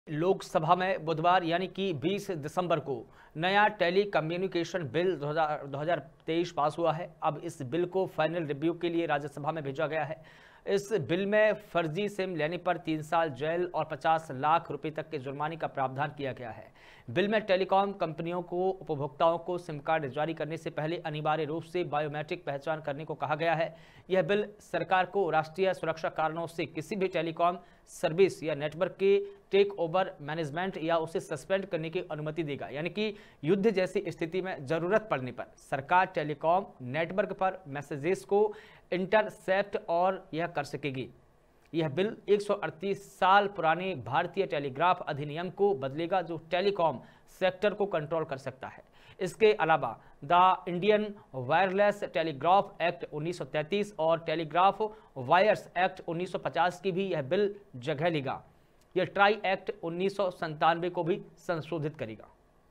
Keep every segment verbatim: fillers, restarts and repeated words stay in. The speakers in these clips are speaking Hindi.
लोकसभा में बुधवार यानी कि बीस दिसंबर को नया टेली कम्युनिकेशन बिल दो हज़ार तेईस पास हुआ है। अब इस बिल को फाइनल रिव्यू के लिए राज्यसभा में भेजा गया है। इस बिल में फर्जी सिम लेने पर तीन साल जेल और पचास लाख रुपए तक के जुर्माने का प्रावधान किया गया है। बिल में टेलीकॉम कंपनियों को उपभोक्ताओं को सिम कार्ड जारी करने से पहले अनिवार्य रूप से बायोमेट्रिक पहचान करने को कहा गया है। यह बिल सरकार को राष्ट्रीय सुरक्षा कारणों से किसी भी टेलीकॉम सर्विस या नेटवर्क के टेक ओवर मैनेजमेंट या उसे सस्पेंड करने की अनुमति देगा, यानी कि युद्ध जैसी स्थिति में जरूरत पड़ने पर सरकार टेलीकॉम नेटवर्क पर मैसेजेस को इंटरसेप्ट और यह कर सकेगी। यह बिल एक सौ अड़तीस साल पुराने भारतीय टेलीग्राफ अधिनियम को बदलेगा, जो टेलीकॉम सेक्टर को कंट्रोल कर सकता है। इसके अलावा the Indian wireless telegraph act उन्नीस सौ तैंतीस और टेलीग्राफ वायर्स एक्ट उन्नीस सौ पचास की भी यह बिल जगह लेगा। यह ट्राई एक्ट उन्नीस सौ संतानवे को भी संशोधित करेगा।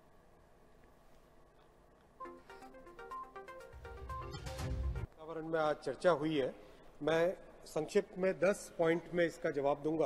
वातावरण में आज चर्चा हुई है। मैं संक्षिप्त में दस पॉइंट में इसका जवाब दूंगा।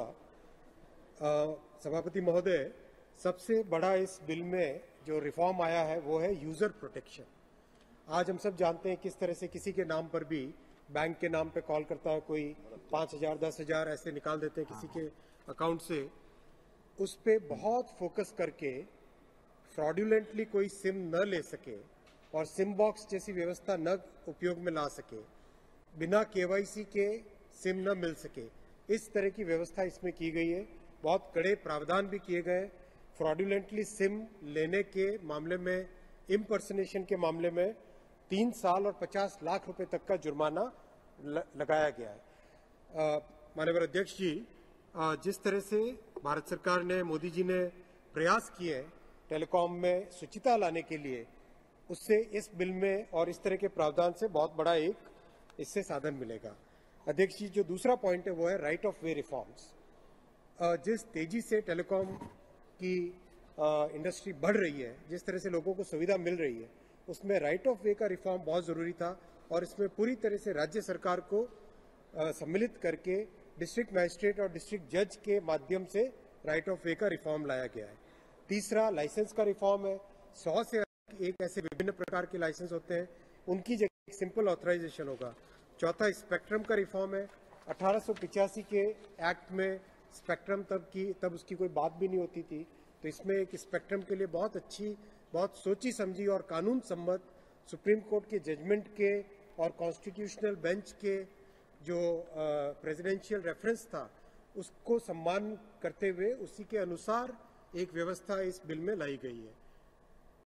सभापति महोदय, सबसे बड़ा इस बिल में जो रिफॉर्म आया है वो है यूजर प्रोटेक्शन। आज हम सब जानते हैं किस तरह से किसी के नाम पर भी बैंक के नाम पे कॉल करता है कोई, पांच हजार दस हजार ऐसे निकाल देते हैं किसी के अकाउंट से। उस पे बहुत फोकस करके फ्रॉडुलेंटली कोई सिम न ले सके और सिम बॉक्स जैसी व्यवस्था न उपयोग में ला सके, बिना केवाईसी के सिम न मिल सके, इस तरह की व्यवस्था इसमें की गई है। बहुत कड़े प्रावधान भी किए गए। फ्रॉडुलेंटली सिम लेने के मामले में, इम्पर्सनेशन के मामले में तीन साल और पचास लाख रुपए तक का जुर्माना लगाया गया है। माननीय अध्यक्ष जी, आ, जिस तरह से भारत सरकार ने, मोदी जी ने प्रयास किए टेलीकॉम में शुचिता लाने के लिए, उससे इस बिल में और इस तरह के प्रावधान से बहुत बड़ा एक इससे साधन मिलेगा। अध्यक्ष जी, जो दूसरा पॉइंट है वो है राइट ऑफ वे रिफॉर्म्स। जिस तेजी से टेलीकॉम की इंडस्ट्री बढ़ रही है, जिस तरह से लोगों को सुविधा मिल रही है, उसमें राइट ऑफ वे का रिफॉर्म बहुत जरूरी था और इसमें पूरी तरह से राज्य सरकार को आ, सम्मिलित करके डिस्ट्रिक्ट मजिस्ट्रेट और डिस्ट्रिक्ट जज के माध्यम से राइट ऑफ वे का रिफॉर्म लाया गया है। तीसरा, लाइसेंस का रिफॉर्म है। सौ से एक ऐसे विभिन्न प्रकार के लाइसेंस होते हैं, उनकी जगह सिंपल ऑथराइजेशन होगा। चौथा, स्पेक्ट्रम का रिफॉर्म है। अठारह सौ पिचासी के एक्ट में स्पेक्ट्रम तब की तब उसकी कोई बात भी नहीं होती थी, तो इसमें एक स्पेक्ट्रम के लिए बहुत अच्छी, बहुत सोची समझी और कानून सम्मत सुप्रीम कोर्ट के जजमेंट के और कॉन्स्टिट्यूशनल बेंच के जो प्रेसिडेंशियल रेफरेंस था, उसको सम्मान करते हुए उसी के अनुसार एक व्यवस्था इस बिल में लाई गई है।